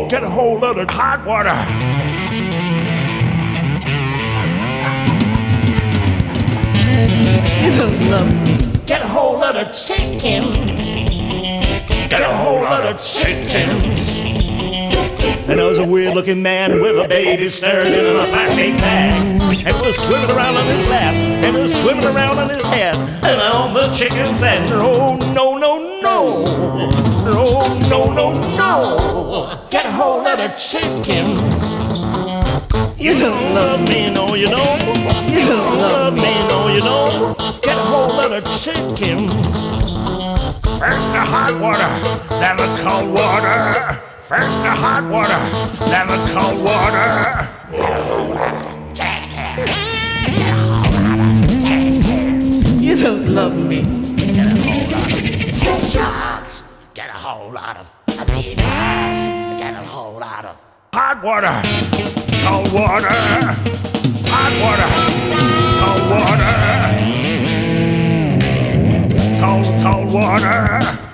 Get a whole lot of hot water. You don't love me. Get a whole lot of chickens. Get a whole lot of chickens. And there was a weird-looking man with a baby sturgeon in a plastic bag. And it was swimming around on his lap, and it was swimming around on his head. And all the chickens said, no, no, no, no. No, no, no, no. Get a whole lot of chickens. You don't love me, no, you don't. You don't love me, no, you don't. Get a whole lot of chickens. First the hot water, then the cold water. First the hot water, then the cold water. Get a whole lot of chickens. Get a whole lot of chickens. You don't love me. Get a whole lot of hedgehogs. Get a whole lot of beavers. Get a whole lot of hot water, cold water, hot water, cold water, cold water.